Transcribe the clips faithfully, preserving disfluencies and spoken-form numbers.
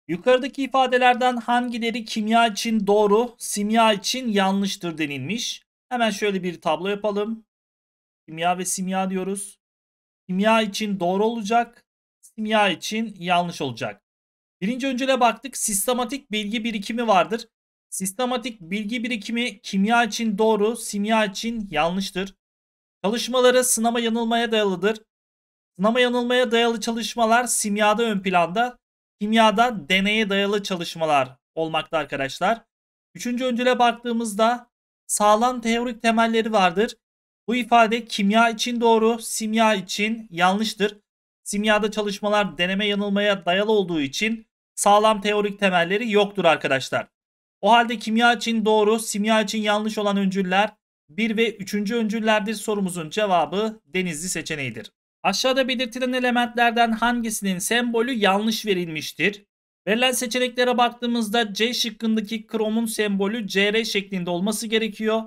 Yukarıdaki ifadelerden hangileri kimya için doğru, simya için yanlıştır denilmiş. Hemen şöyle bir tablo yapalım. Kimya ve simya diyoruz. Kimya için doğru olacak, simya için yanlış olacak. Birinci öncüle baktık. Sistematik bilgi birikimi vardır. Sistematik bilgi birikimi kimya için doğru, simya için yanlıştır. Çalışmaları sınama yanılmaya dayalıdır. Sınama yanılmaya dayalı çalışmalar simyada ön planda. Kimyada deneye dayalı çalışmalar olmakta arkadaşlar. Üçüncü öncüle baktığımızda sağlam teorik temelleri vardır. Bu ifade kimya için doğru, simya için yanlıştır. Simyada çalışmalar deneme yanılmaya dayalı olduğu için sağlam teorik temelleri yoktur arkadaşlar. O halde kimya için doğru, simya için yanlış olan öncüller bir ve üçüncü öncüllerdir. Sorumuzun cevabı Denizli seçeneğidir. Aşağıda belirtilen elementlerden hangisinin sembolü yanlış verilmiştir? Verilen seçeneklere baktığımızda C şıkkındaki kromun sembolü C R şeklinde olması gerekiyor.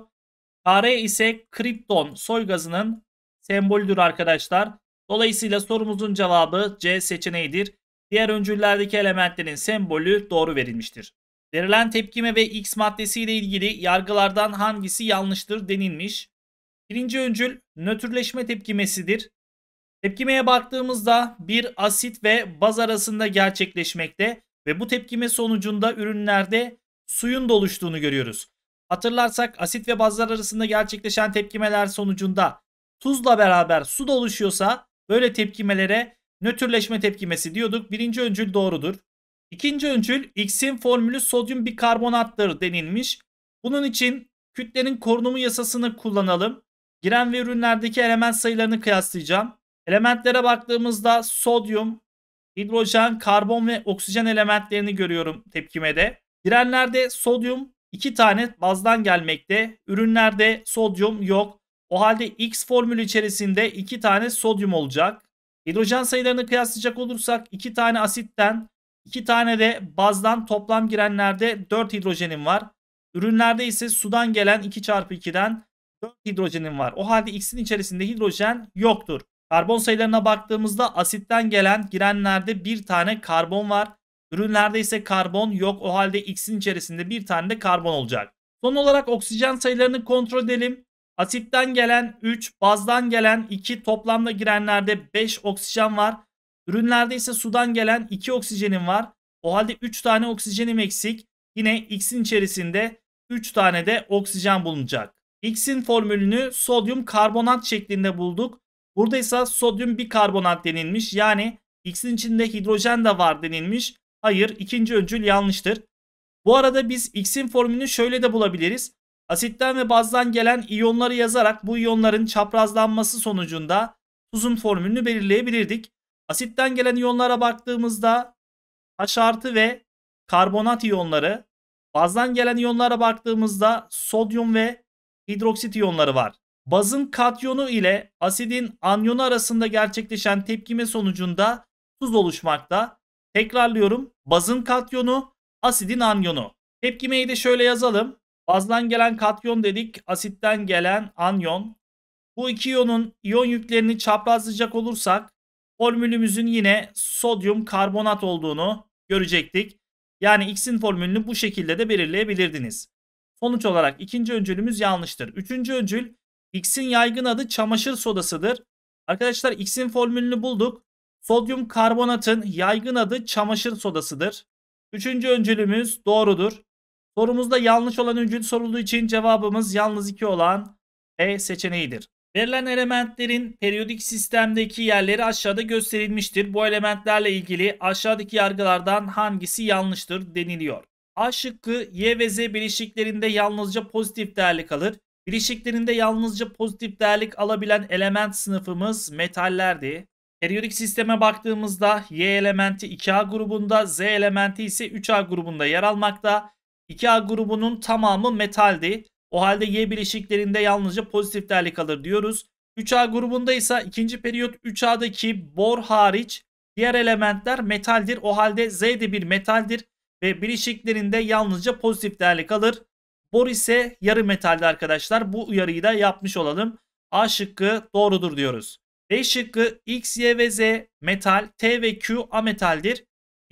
K R ise kripton soy gazının sembolüdür arkadaşlar. Dolayısıyla sorumuzun cevabı C seçeneğidir. Diğer öncüllerdeki elementlerin sembolü doğru verilmiştir. Verilen tepkime ve X maddesi ile ilgili yargılardan hangisi yanlıştır denilmiş. Birinci öncül nötrleşme tepkimesidir. Tepkimeye baktığımızda bir asit ve baz arasında gerçekleşmekte ve bu tepkime sonucunda ürünlerde suyun da oluştuğunu görüyoruz. Hatırlarsak asit ve bazlar arasında gerçekleşen tepkimeler sonucunda tuzla beraber su da oluşuyorsa böyle tepkimelere nötrleşme tepkimesi diyorduk. Birinci öncül doğrudur. İkinci öncül X'in formülü sodyum bikarbonattır denilmiş. Bunun için kütlenin korunumu yasasını kullanalım. Giren ve ürünlerdeki element sayılarını kıyaslayacağım. Elementlere baktığımızda sodyum, hidrojen, karbon ve oksijen elementlerini görüyorum tepkimede. Girenlerde sodyum iki tane bazdan gelmekte. Ürünlerde sodyum yok. O halde X formülü içerisinde iki tane sodyum olacak. Hidrojen sayılarını kıyaslayacak olursak iki tane asitten, iki tane de bazdan toplam girenlerde dört hidrojenim var. Ürünlerde ise sudan gelen iki çarpı ikiden dört hidrojenim var. O halde X'in içerisinde hidrojen yoktur. Karbon sayılarına baktığımızda asitten gelen girenlerde bir tane karbon var. Ürünlerde ise karbon yok. O halde X'in içerisinde bir tane de karbon olacak. Son olarak oksijen sayılarını kontrol edelim. Asitten gelen üç, bazdan gelen iki, toplamda girenlerde beş oksijen var. Ürünlerde ise sudan gelen iki oksijenim var. O halde üç tane oksijenim eksik. Yine X'in içerisinde üç tane de oksijen bulunacak. X'in formülünü sodyum karbonat şeklinde bulduk. Burada ise sodyum bikarbonat denilmiş. Yani X'in içinde hidrojen de var denilmiş. Hayır, ikinci öncül yanlıştır. Bu arada biz X'in formülünü şöyle de bulabiliriz. Asitten ve bazdan gelen iyonları yazarak bu iyonların çaprazlanması sonucunda tuzun formülünü belirleyebilirdik. Asitten gelen iyonlara baktığımızda H artı ve karbonat iyonları, bazdan gelen iyonlara baktığımızda sodyum ve hidroksit iyonları var. Bazın katyonu ile asidin anyonu arasında gerçekleşen tepkime sonucunda tuz oluşmakta. Tekrarlıyorum. Bazın katyonu, asidin anyonu. Tepkimeyi de şöyle yazalım. Bazdan gelen katyon dedik, asitten gelen anyon. Bu iki iyonun iyon yüklerini çaprazlayacak olursak formülümüzün yine sodyum karbonat olduğunu görecektik. Yani X'in formülünü bu şekilde de belirleyebilirdiniz. Sonuç olarak ikinci öncülümüz yanlıştır. Üçüncü öncül X'in yaygın adı çamaşır sodasıdır. Arkadaşlar X'in formülünü bulduk. Sodyum karbonatın yaygın adı çamaşır sodasıdır. Üçüncü öncülümüz doğrudur. Sorumuzda yanlış olan öncül sorulduğu için cevabımız yalnız iki olan E seçeneğidir. Verilen elementlerin periyodik sistemdeki yerleri aşağıda gösterilmiştir. Bu elementlerle ilgili aşağıdaki yargılardan hangisi yanlıştır deniliyor. A şıkkı Y ve Z bileşiklerinde yalnızca pozitif değerlik alır. Bileşiklerinde yalnızca pozitif değerlik alabilen element sınıfımız metallerdi. Periyodik sisteme baktığımızda Y elementi iki A grubunda, Z elementi ise üç A grubunda yer almakta. iki A grubunun tamamı metaldi. O halde Y bileşiklerinde yalnızca pozitif değerlik alır diyoruz. üç A grubunda ise ikinci periyot üç A'daki bor hariç diğer elementler metaldir. O halde Z de bir metaldir ve bileşiklerinde yalnızca pozitif değerlik alır. Bor ise yarı metaldi arkadaşlar. Bu uyarıyı da yapmış olalım. A şıkkı doğrudur diyoruz. B şıkkı X, Y ve Z metal, T ve Q ametaldir.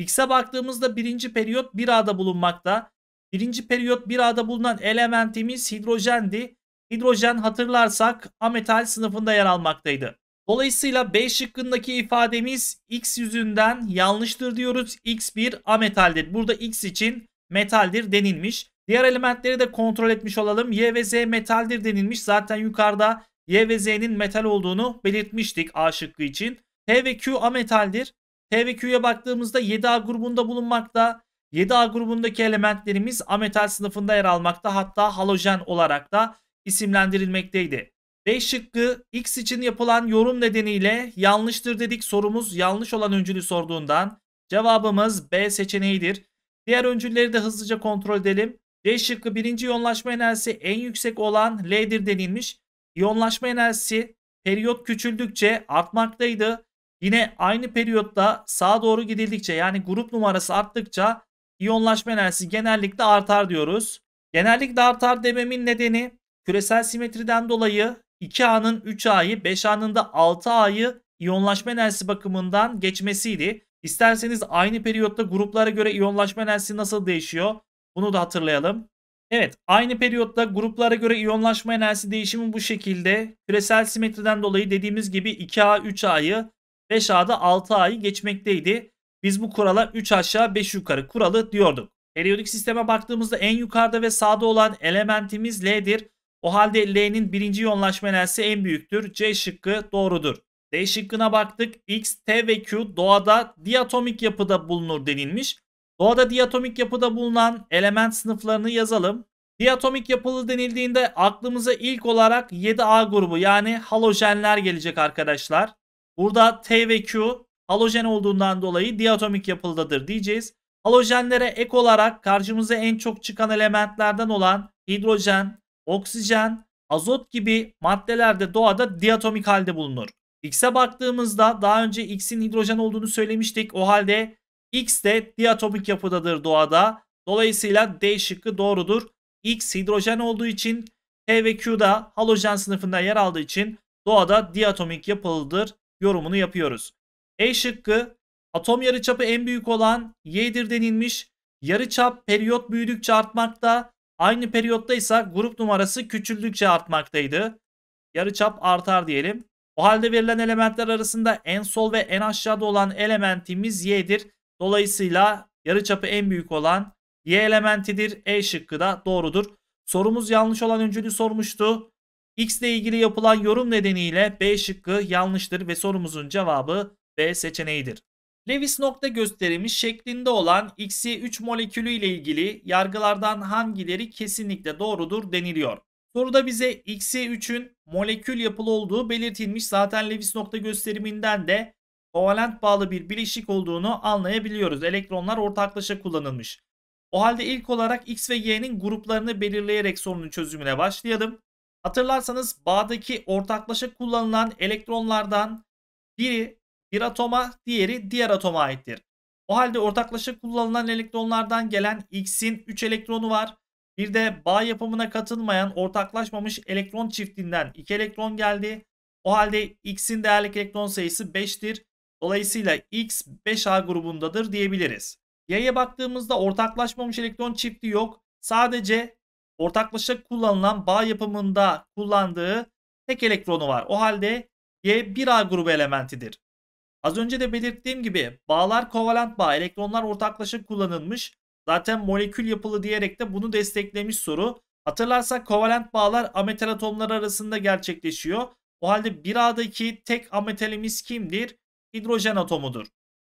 X'e baktığımızda birinci periyot bir A'da bulunmakta. Birinci periyot bir A'da bulunan elementimiz hidrojendi. Hidrojen hatırlarsak ametal sınıfında yer almaktaydı. Dolayısıyla B şıkkındaki ifademiz X yüzünden yanlıştır diyoruz. X bir ametaldir. Burada X için metaldir denilmiş. Diğer elementleri de kontrol etmiş olalım. Y ve Z metaldir denilmiş. Zaten yukarıda Y ve Z'nin metal olduğunu belirtmiştik A şıkkı için. T ve Q ametaldir. T ve Q'ya baktığımızda yedi A grubunda bulunmakta. yedi A grubundaki elementlerimiz ametal sınıfında yer almakta. Hatta halojen olarak da isimlendirilmekteydi. D şıkkı X için yapılan yorum nedeniyle yanlıştır dedik. Sorumuz yanlış olan öncülü sorduğundan cevabımız B seçeneğidir. Diğer öncülleri de hızlıca kontrol edelim. C şıkkı birinci iyonlaşma enerjisi en yüksek olan L'dir denilmiş. İyonlaşma enerjisi periyot küçüldükçe artmaktaydı. Yine aynı periyotta sağa doğru gidildikçe yani grup numarası arttıkça iyonlaşma enerjisi genellikle artar diyoruz. Genellikle artar dememin nedeni küresel simetriden dolayı iki A'nın üç A'yı, beş A'nın da altı A'yı iyonlaşma enerjisi bakımından geçmesiydi. İsterseniz aynı periyotta gruplara göre iyonlaşma enerjisi nasıl değişiyor? Bunu da hatırlayalım. Evet, aynı periyotta gruplara göre iyonlaşma enerjisi değişimi bu şekilde. Küresel simetriden dolayı dediğimiz gibi iki A üç A'yı, beş A'da altı A'yı geçmekteydi. Biz bu kurala üç aşağı beş yukarı kuralı diyorduk. Periyodik sisteme baktığımızda en yukarıda ve sağda olan elementimiz L'dir. O halde L'nin birinci iyonlaşma enerjisi en büyüktür. C şıkkı doğrudur. D şıkkına baktık. X, T ve Q doğada diatomik yapıda bulunur denilmiş. Doğada diatomik yapıda bulunan element sınıflarını yazalım. Diatomik yapılı denildiğinde aklımıza ilk olarak yedi A grubu yani halojenler gelecek arkadaşlar. Burada T ve Q halojen olduğundan dolayı diatomik yapılıdadır diyeceğiz. Halojenlere ek olarak karşımıza en çok çıkan elementlerden olan hidrojen, oksijen, azot gibi maddeler de doğada diatomik halde bulunur. X'e baktığımızda daha önce X'in hidrojen olduğunu söylemiştik. O halde X de diatomik yapıdadır doğada. Dolayısıyla D şıkkı doğrudur. X hidrojen olduğu için T ve Q da halojen sınıfında yer aldığı için doğada diatomik yapılıdır yorumunu yapıyoruz. E şıkkı atom yarıçapı en büyük olan Y'dir denilmiş. Yarıçap periyot büyüdükçe artmakta. Aynı periyotta ise grup numarası küçüldükçe artmaktaydı. Yarıçap artar diyelim. O halde verilen elementler arasında en sol ve en aşağıda olan elementimiz Y'dir. Dolayısıyla yarıçapı en büyük olan Y elementidir. E şıkkı da doğrudur. Sorumuz yanlış olan öncülü sormuştu. X ile ilgili yapılan yorum nedeniyle B şıkkı yanlıştır ve sorumuzun cevabı B seçeneğidir. Lewis nokta gösterimi şeklinde olan X Y üç molekülü ile ilgili yargılardan hangileri kesinlikle doğrudur deniliyor. Soruda bize X Y üçün molekül yapılı olduğu belirtilmiş. Zaten Lewis nokta gösteriminden de kovalent bağlı bir bileşik olduğunu anlayabiliyoruz. Elektronlar ortaklaşa kullanılmış. O halde ilk olarak X ve Y'nin gruplarını belirleyerek sorunun çözümüne başlayalım. Hatırlarsanız bağdaki ortaklaşa kullanılan elektronlardan biri bir atoma, diğeri diğer atoma aittir. O halde ortaklaşa kullanılan elektronlardan gelen X'in üç elektronu var. Bir de bağ yapımına katılmayan ortaklaşmamış elektron çiftinden iki elektron geldi. O halde X'in değerlik elektron sayısı beştir. Dolayısıyla X beş A grubundadır diyebiliriz. Y'ye baktığımızda ortaklaşmamış elektron çifti yok. Sadece ortaklaşa kullanılan bağ yapımında kullandığı tek elektronu var. O halde Y bir A grubu elementidir. Az önce de belirttiğim gibi bağlar kovalent bağ, elektronlar ortaklaşa kullanılmış. Zaten molekül yapılı diyerek de bunu desteklemiş soru. Hatırlarsak kovalent bağlar ametal atomları arasında gerçekleşiyor. O halde bir A'daki tek ametalimiz kimdir? Hidrojen atomudur.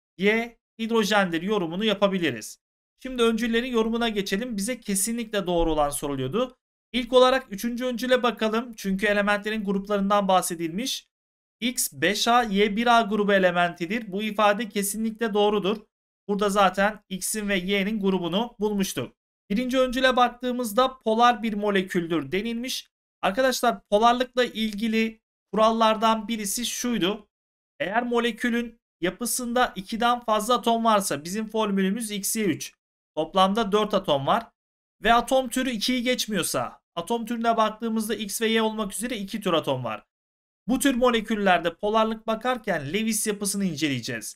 Y hidrojendir yorumunu yapabiliriz. Şimdi öncüllerin yorumuna geçelim. Bize kesinlikle doğru olan soruluyordu. İlk olarak üçüncü öncüle bakalım. Çünkü elementlerin gruplarından bahsedilmiş. X beş A, Y bir A grubu elementidir. Bu ifade kesinlikle doğrudur. Burada zaten X'in ve Y'nin grubunu bulmuştuk. Birinci öncüle baktığımızda polar bir moleküldür denilmiş. Arkadaşlar polarlıkla ilgili kurallardan birisi şuydu. Eğer molekülün yapısında ikiden fazla atom varsa bizim formülümüz X Y üç. Toplamda dört atom var. Ve atom türü ikiyi geçmiyorsa atom türüne baktığımızda X ve Y olmak üzere iki tür atom var. Bu tür moleküllerde polarlık bakarken Lewis yapısını inceleyeceğiz.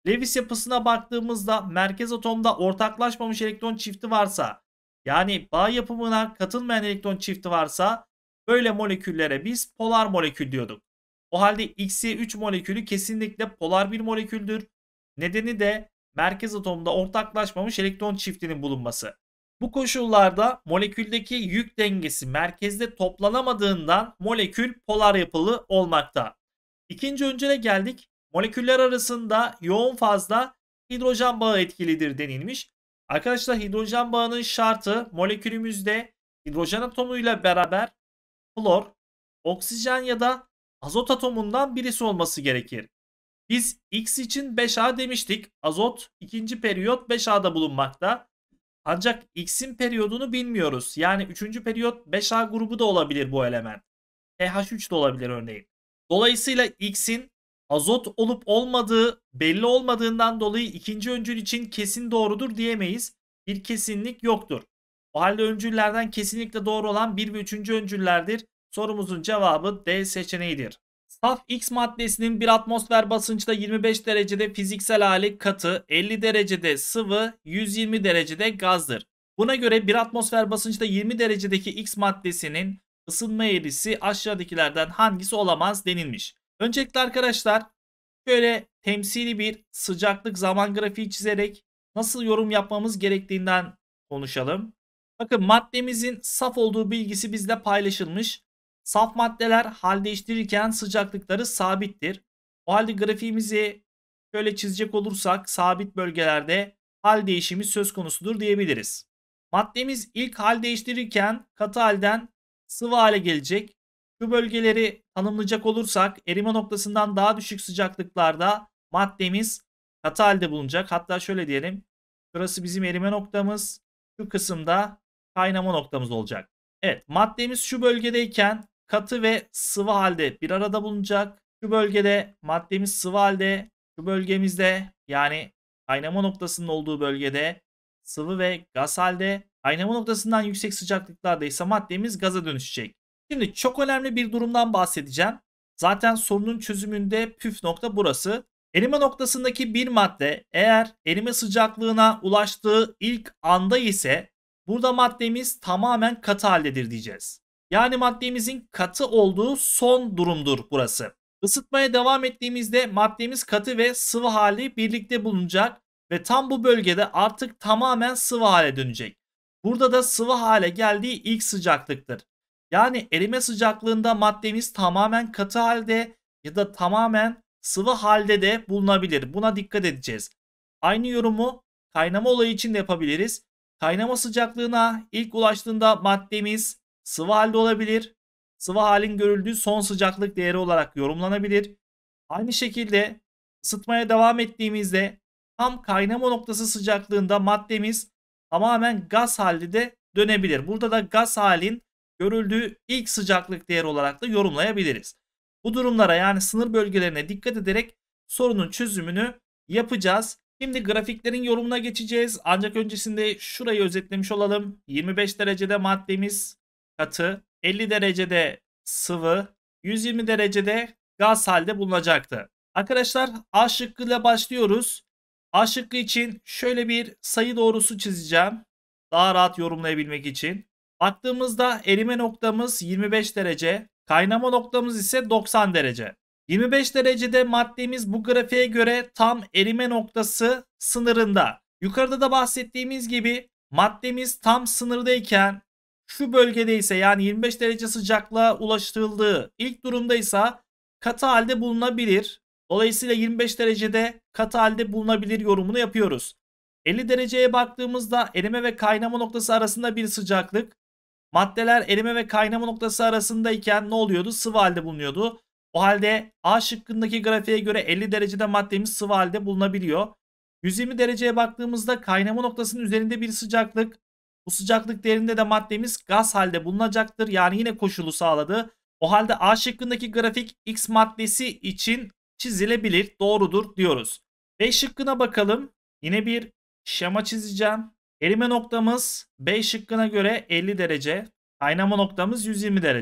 Lewis yapısına baktığımızda merkez atomda ortaklaşmamış elektron çifti varsa, yani bağ yapımına katılmayan elektron çifti varsa böyle moleküllere biz polar molekül diyorduk. O halde X Y üç molekülü kesinlikle polar bir moleküldür. Nedeni de merkez atomda ortaklaşmamış elektron çiftinin bulunması. Bu koşullarda moleküldeki yük dengesi merkezde toplanamadığından molekül polar yapılı olmakta. İkinci öncüle geldik. Moleküller arasında yoğun fazla hidrojen bağı etkilidir denilmiş. Arkadaşlar hidrojen bağının şartı molekülümüzde hidrojen atomuyla beraber flor, oksijen ya da azot atomundan birisi olması gerekir. Biz X için beş A demiştik. Azot ikinci periyot beş A'da bulunmakta. Ancak X'in periyodunu bilmiyoruz. Yani üçüncü periyot beş A grubu da olabilir bu element. P H üç de olabilir örneğin. Dolayısıyla X'in azot olup olmadığı belli olmadığından dolayı ikinci öncül için kesin doğrudur diyemeyiz. Bir kesinlik yoktur. O halde öncüllerden kesinlikle doğru olan bir ve üçüncü öncüllerdir. Sorumuzun cevabı D seçeneğidir. Saf X maddesinin bir atmosfer basınçta yirmi beş derecede fiziksel hali katı, elli derecede sıvı, yüz yirmi derecede gazdır. Buna göre bir atmosfer basınçta yirmi derecedeki X maddesinin ısınma eğrisi aşağıdakilerden hangisi olamaz denilmiş. Öncelikle arkadaşlar şöyle temsili bir sıcaklık zaman grafiği çizerek nasıl yorum yapmamız gerektiğinden konuşalım. Bakın maddemizin saf olduğu bilgisi bizle paylaşılmış. Saf maddeler hal değiştirirken sıcaklıkları sabittir. O halde grafiğimizi şöyle çizecek olursak sabit bölgelerde hal değişimi söz konusudur diyebiliriz. Maddemiz ilk hal değiştirirken katı halden sıvı hale gelecek. Şu bölgeleri tanımlayacak olursak erime noktasından daha düşük sıcaklıklarda maddemiz katı halde bulunacak. Hatta şöyle diyelim. Şurası bizim erime noktamız. Şu kısımda kaynama noktamız olacak. Evet, maddemiz şu bölgedeyken katı ve sıvı halde bir arada bulunacak. Şu bölgede maddemiz sıvı halde, şu bölgemizde yani kaynama noktasının olduğu bölgede sıvı ve gaz halde. Kaynama noktasından yüksek sıcaklıklarda ise maddemiz gaza dönüşecek. Şimdi çok önemli bir durumdan bahsedeceğim. Zaten sorunun çözümünde püf nokta burası. Erime noktasındaki bir madde eğer erime sıcaklığına ulaştığı ilk anda ise burada maddemiz tamamen katı haldedir diyeceğiz. Yani maddemizin katı olduğu son durumdur burası. Isıtmaya devam ettiğimizde maddemiz katı ve sıvı hali birlikte bulunacak ve tam bu bölgede artık tamamen sıvı hale dönecek. Burada da sıvı hale geldiği ilk sıcaklıktır. Yani erime sıcaklığında maddemiz tamamen katı halde ya da tamamen sıvı halde de bulunabilir. Buna dikkat edeceğiz. Aynı yorumu kaynama olayı için de yapabiliriz. Kaynama sıcaklığına ilk ulaştığında maddemiz sıvı halde olabilir. Sıvı halin görüldüğü son sıcaklık değeri olarak yorumlanabilir. Aynı şekilde ısıtmaya devam ettiğimizde tam kaynama noktası sıcaklığında maddemiz tamamen gaz halde de dönebilir. Burada da gaz halin görüldüğü ilk sıcaklık değeri olarak da yorumlayabiliriz. Bu durumlara yani sınır bölgelerine dikkat ederek sorunun çözümünü yapacağız. Şimdi grafiklerin yorumuna geçeceğiz. Ancak öncesinde şurayı özetlemiş olalım. yirmi beş derecede maddemiz katı, elli derecede sıvı, yüz yirmi derecede gaz halde bulunacaktı. Arkadaşlar A şıkkıyla başlıyoruz. A şıkkı için şöyle bir sayı doğrusu çizeceğim. Daha rahat yorumlayabilmek için. Baktığımızda erime noktamız yirmi beş derece, kaynama noktamız ise doksan derece. yirmi beş derecede maddemiz bu grafiğe göre tam erime noktası sınırında. Yukarıda da bahsettiğimiz gibi maddemiz tam sınırdayken şu bölgede ise yani yirmi beş derece sıcaklığa ulaştırıldığı ilk durumda ise katı halde bulunabilir. Dolayısıyla yirmi beş derecede katı halde bulunabilir yorumunu yapıyoruz. elli dereceye baktığımızda erime ve kaynama noktası arasında bir sıcaklık. Maddeler erime ve kaynama noktası arasındayken ne oluyordu? Sıvı halde bulunuyordu. O halde A şıkkındaki grafiğe göre elli derecede maddemiz sıvı halde bulunabiliyor. yüz yirmi dereceye baktığımızda kaynama noktasının üzerinde bir sıcaklık. Bu sıcaklık değerinde de maddemiz gaz halde bulunacaktır. Yani yine koşulu sağladı. O halde A şıkkındaki grafik X maddesi için çizilebilir. Doğrudur diyoruz. B şıkkına bakalım. Yine bir şema çizeceğim. Erime noktamız B şıkkına göre elli derece. Kaynama noktamız yüz yirmi derece.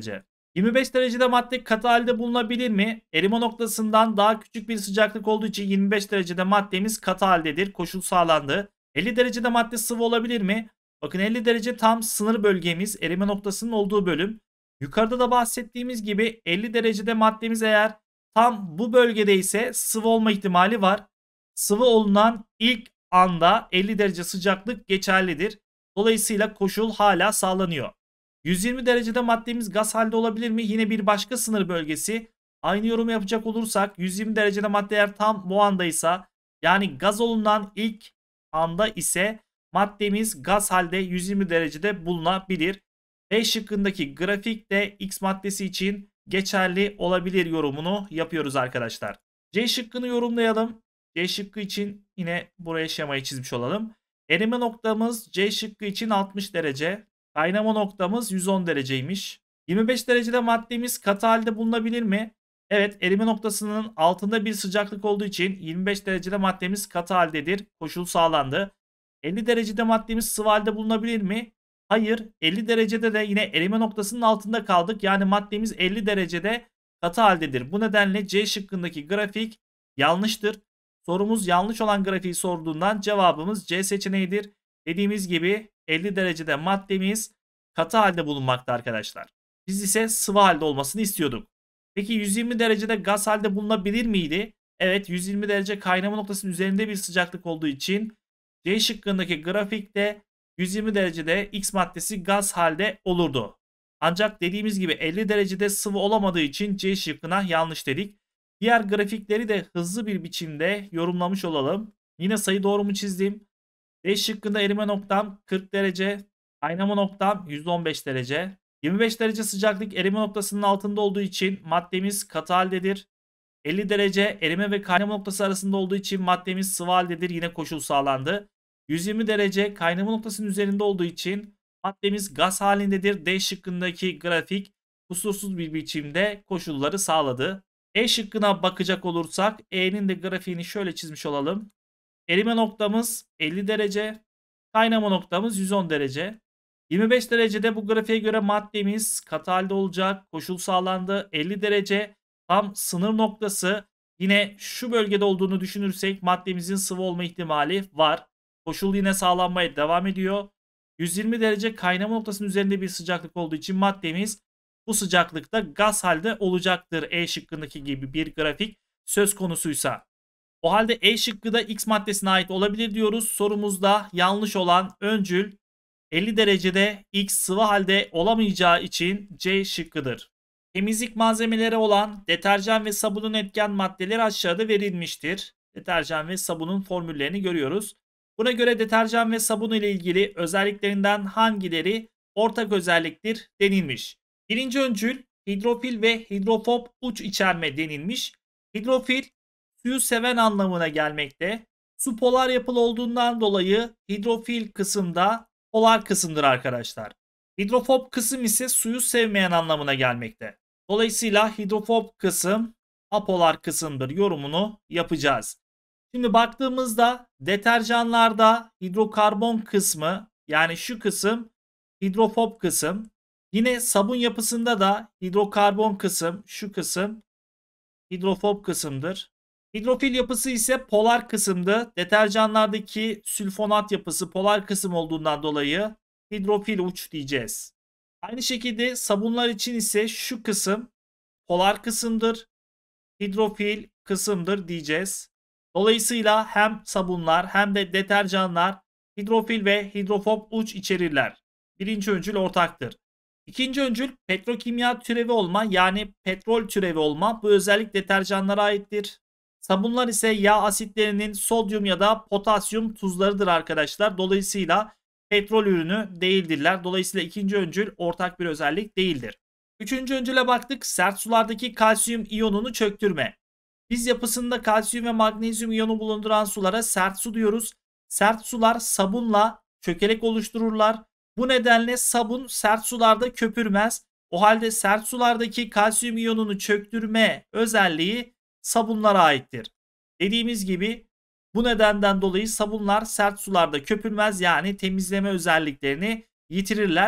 yirmi beş derecede madde katı halde bulunabilir mi? Erime noktasından daha küçük bir sıcaklık olduğu için yirmi beş derecede maddemiz katı haldedir. Koşul sağlandı. elli derecede madde sıvı olabilir mi? Bakın elli derece tam sınır bölgemiz, erime noktasının olduğu bölüm. Yukarıda da bahsettiğimiz gibi elli derecede maddemiz eğer tam bu bölgede ise sıvı olma ihtimali var. Sıvı olunan ilk anda elli derece sıcaklık geçerlidir. Dolayısıyla koşul hala sağlanıyor. yüz yirmi derecede maddemiz gaz halde olabilir mi? Yine bir başka sınır bölgesi. Aynı yorumu yapacak olursak yüz yirmi derecede madde eğer tam bu andaysa, yani gaz olunan ilk anda ise maddemiz gaz halde yüz yirmi derecede bulunabilir. B şıkkındaki grafik de X maddesi için geçerli olabilir yorumunu yapıyoruz arkadaşlar. C şıkkını yorumlayalım. C şıkkı için yine buraya şemayı çizmiş olalım. Erime noktamız C şıkkı için altmış derece. Kaynama noktamız yüz on dereceymiş. yirmi beş derecede maddemiz katı halde bulunabilir mi? Evet, erime noktasının altında bir sıcaklık olduğu için yirmi beş derecede maddemiz katı haldedir. Koşul sağlandı. elli derecede maddemiz sıvı halde bulunabilir mi? Hayır. elli derecede de yine erime noktasının altında kaldık. Yani maddemiz elli derecede katı haldedir. Bu nedenle C şıkkındaki grafik yanlıştır. Sorumuz yanlış olan grafiği sorduğundan cevabımız C seçeneğidir. Dediğimiz gibi elli derecede maddemiz katı halde bulunmakta arkadaşlar. Biz ise sıvı halde olmasını istiyorduk. Peki yüz yirmi derecede gaz halde bulunabilir miydi? Evet, yüz yirmi derece kaynama noktasının üzerinde bir sıcaklık olduğu için C şıkkındaki grafikte yüz yirmi derecede X maddesi gaz halde olurdu. Ancak dediğimiz gibi elli derecede sıvı olamadığı için C şıkkına yanlış dedik. Diğer grafikleri de hızlı bir biçimde yorumlamış olalım. Yine sayı doğru mu çizdim? D şıkkında erime noktam kırk derece, kaynama noktam yüz on beş derece. yirmi beş derece sıcaklık erime noktasının altında olduğu için maddemiz katı haldedir. elli derece erime ve kaynama noktası arasında olduğu için maddemiz sıvı haldedir. Yine koşul sağlandı. yüz yirmi derece kaynama noktasının üzerinde olduğu için maddemiz gaz halindedir. D şıkkındaki grafik kusursuz bir biçimde koşulları sağladı. E şıkkına bakacak olursak E'nin de grafiğini şöyle çizmiş olalım. Erime noktamız elli derece, kaynama noktamız yüz on derece. yirmi beş derecede bu grafiğe göre maddemiz katı halde olacak. Koşul sağlandı. elli derece tam sınır noktası. Yine şu bölgede olduğunu düşünürsek maddemizin sıvı olma ihtimali var. Koşul yine sağlanmaya devam ediyor. yüz yirmi derece kaynama noktasının üzerinde bir sıcaklık olduğu için maddemiz bu sıcaklıkta gaz halde olacaktır. E şıkkındaki gibi bir grafik söz konusuysa. O halde E şıkkı da X maddesine ait olabilir diyoruz. Sorumuzda yanlış olan öncül elli derecede X sıvı halde olamayacağı için C şıkkıdır. Temizlik malzemeleri olan deterjan ve sabunun etken maddeleri aşağıda verilmiştir. Deterjan ve sabunun formüllerini görüyoruz. Buna göre deterjan ve sabun ile ilgili özelliklerinden hangileri ortak özelliktir denilmiş. Birinci öncül hidrofil ve hidrofob uç içerme denilmiş. Hidrofil suyu seven anlamına gelmekte. Su polar yapılı olduğundan dolayı hidrofil kısımda polar kısımdır arkadaşlar. Hidrofob kısım ise suyu sevmeyen anlamına gelmekte. Dolayısıyla hidrofob kısım apolar kısımdır yorumunu yapacağız. Şimdi baktığımızda deterjanlarda hidrokarbon kısmı, yani şu kısım hidrofob kısım. Yine sabun yapısında da hidrokarbon kısım, şu kısım hidrofob kısımdır. Hidrofil yapısı ise polar kısımdı. Deterjanlardaki sülfonat yapısı polar kısım olduğundan dolayı hidrofil uç diyeceğiz. Aynı şekilde sabunlar için ise şu kısım polar kısımdır. Hidrofil kısımdır diyeceğiz. Dolayısıyla hem sabunlar hem de deterjanlar hidrofil ve hidrofob uç içerirler. Birinci öncül ortaktır. İkinci öncül petrokimya türevi olma, yani petrol türevi olma. Bu özellik deterjanlara aittir. Sabunlar ise yağ asitlerinin sodyum ya da potasyum tuzlarıdır arkadaşlar. Dolayısıyla petrol ürünü değildirler. Dolayısıyla ikinci öncül ortak bir özellik değildir. Üçüncü öncüle baktık. Sert sulardaki kalsiyum iyonunu çöktürme. Biz yapısında kalsiyum ve magnezyum iyonu bulunduran sulara sert su diyoruz. Sert sular sabunla çökelek oluştururlar. Bu nedenle sabun sert sularda köpürmez. O halde sert sulardaki kalsiyum iyonunu çöktürme özelliği sabunlara aittir. Dediğimiz gibi bu nedenden dolayı sabunlar sert sularda köpürmez, yani temizleme özelliklerini yitirirler.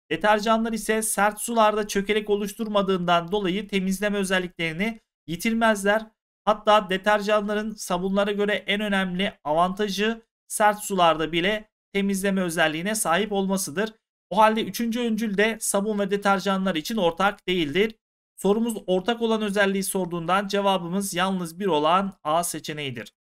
Deterjanlar ise sert sularda çökelek oluşturmadığından dolayı temizleme özelliklerini yitirmezler. Hatta deterjanların sabunlara göre en önemli avantajı sert sularda bile temizleme özelliğine sahip olmasıdır. O halde üçüncü öncül de sabun ve deterjanlar için ortak değildir. Sorumuz ortak olan özelliği sorduğundan cevabımız yalnız bir olan A seçeneğidir.